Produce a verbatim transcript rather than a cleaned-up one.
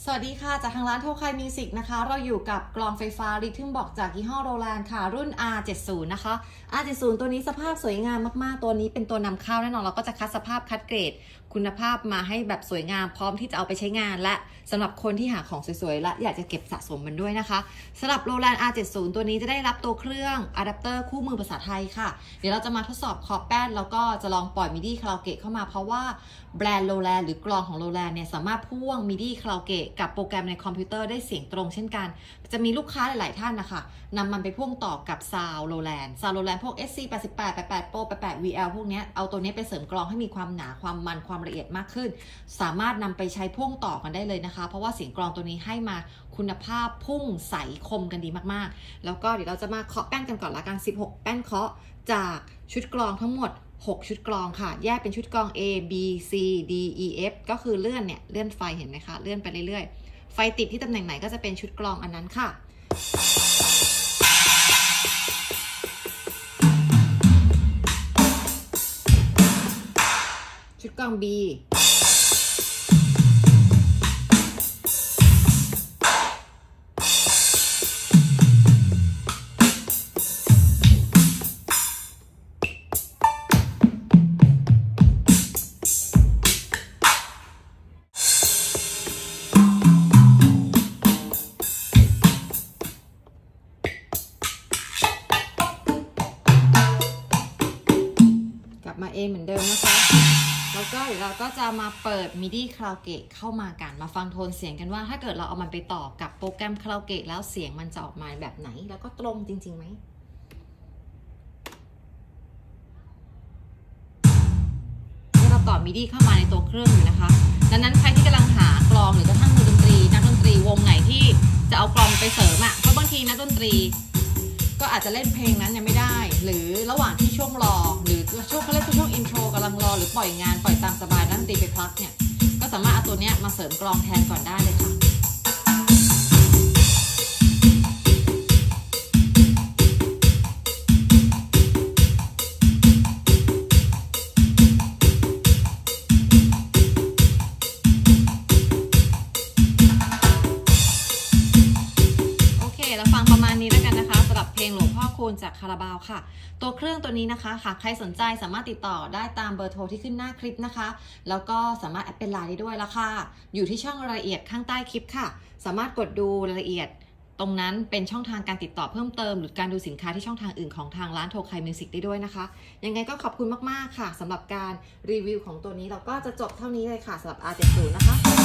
สวัสดีค่ะจากทางร้านโทไคมิวสิกนะคะเราอยู่กับกลองไฟฟ้าริทึมบอกจากยี่ห้อโรแลนด์ค่ะรุ่น อาร์ เจ็ดสิบ นะคะ อาร์ เจ็ดสิบ ตัวนี้สภาพสวยงามมากๆตัวนี้เป็นตัวนำเข้าแน่นอนเราก็จะคัดสภาพคัดเกรดคุณภาพมาให้แบบสวยงามพร้อมที่จะเอาไปใช้งานและสำหรับคนที่หาของสวยๆและอยากจะเก็บสะสมมันด้วยนะคะสำหรับโรแลนด์ อาร์ เจ็ดสิบ ตัวนี้จะได้รับตัวเครื่องอะแดปเตอร์คู่มือภาษาไทยค่ะเดี๋ยวเราจะมาทดสอบคอแป้นแล้วก็จะลองปล่อยมิดี้คาราโอเกะเข้ามาเพราะว่าแบรนด์โรแลนด์หรือกลองของโรแลนด์เนี่ยสามารถพ่วงมิดี้คาราโอเกะกับโปรแกรมในคอมพิวเตอร์ได้เสียงตรงเช่นกันจะมีลูกค้าหลายๆท่านนะคะนำมันไปพ่วงต่อกับซาวโรแลนด์ซาวโรแลนด์พวก เอส ซี แปดสิบแปด แปดสิบแปด Pro แปดสิบแปด วี แอล พวกนี้เอาตัวนี้ไปเสริมกลองให้มีความหนาความมันความละเอียดมากขึ้นสามารถนำไปใช้พ่วงต่อกันได้เลยนะคะเพราะว่าเสียงกลองตัวนี้ให้มาคุณภาพพุ่งใสคมกันดีมากๆแล้วก็เดี๋ยวเราจะมาเคาะแป้นกันก่อนละกันสิบหกแป้นเคาะจากชุดกลองทั้งหมดหกชุดกลองค่ะแยกเป็นชุดกลอง A B C D E F ก็คือเลื่อนเนี่ยเลื่อนไฟเห็นไหมคะเลื่อนไปเรื่อยๆไฟติดที่ตำแหน่งไหนก็จะเป็นชุดกลองอันนั้นค่ะชุดกลอง Bมา A เหมือนเดิมนะคะแล้วก็เดี๋ยวเราก็จะมาเปิด มิดี้ คาราโอเกะเข้ามากันมาฟังโทนเสียงกันว่าถ้าเกิดเราเอามันไปต่อกับโปรแกรมคาราโอเกะแล้วเสียงมันจะออกมาแบบไหนแล้วก็ตรงจริงๆไหมที่เราต่อ มิดี้ เข้ามาในตัวเครื่องอยู่นะคะดังนั้นใครที่กำลังหากลองหรือกระทั่งมือดนตรีนักดนตรีวงไหนที่จะเอากลองไปเสริมอ่ะเพราะบางทีนักดนตรีก็อาจจะเล่นเพลงนั้นยังไม่ได้หรือระหว่างที่ช่วงรอหรือช่วงเขาเรียกช่วงอินโทรกำลังรอหรือปล่อยงานปล่อยตามสบายนักดนตรีไปพักเนี่ยก็สามารถเอาตัวเนี้ยมาเสริมกลองแทนก่อนได้เลยค่ะเราฟังประมาณนี้แล้วกันนะคะสำหรับเพลงหลวงพ่อคูณจากคาราบาวค่ะตัวเครื่องตัวนี้นะคะหากใครสนใจสามารถติดต่อได้ตามเบอร์โทรที่ขึ้นหน้าคลิปนะคะแล้วก็สามารถแอดเป็นไลน์ได้ด้วยละค่ะอยู่ที่ช่องรายละเอียดข้างใต้คลิปค่ะสามารถกดดูรายละเอียดตรงนั้นเป็นช่องทางการติดต่อเพิ่มเติมหรือการดูสินค้าที่ช่องทางอื่นของทางร้านโทไคมิวสิกได้ด้วยนะคะยังไงก็ขอบคุณมากๆค่ะสำหรับการรีวิวของตัวนี้เราก็จะจบเท่านี้เลยค่ะสำหรับ อาร์ เจ็ดสิบ นะคะ